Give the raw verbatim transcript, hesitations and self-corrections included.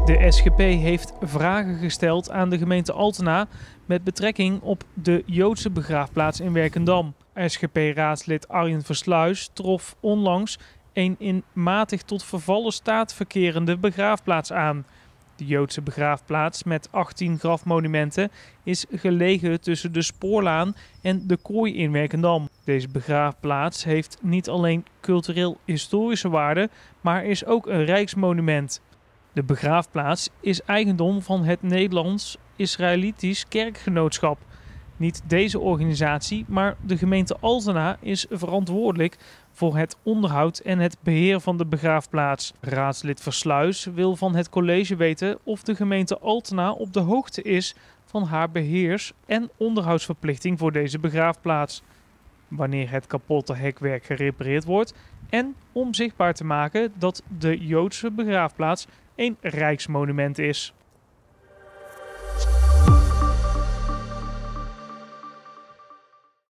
De S G P heeft vragen gesteld aan de gemeente Altena met betrekking op de Joodse begraafplaats in Werkendam. S G P-raadslid Arjen Versluis trof onlangs een in matig tot vervallen staat verkerende begraafplaats aan. De Joodse begraafplaats met achttien grafmonumenten is gelegen tussen de Spoorlaan en de Kooi in Werkendam. Deze begraafplaats heeft niet alleen cultureel-historische waarde, maar is ook een rijksmonument. De begraafplaats is eigendom van het Nederlands-Israëlitisch Kerkgenootschap. Niet deze organisatie, maar de gemeente Altena is verantwoordelijk voor het onderhoud en het beheer van de begraafplaats. Raadslid Versluis wil van het college weten of de gemeente Altena op de hoogte is van haar beheers- en onderhoudsverplichting voor deze begraafplaats. Wanneer het kapotte hekwerk gerepareerd wordt en om zichtbaar te maken dat de Joodse begraafplaats een rijksmonument is.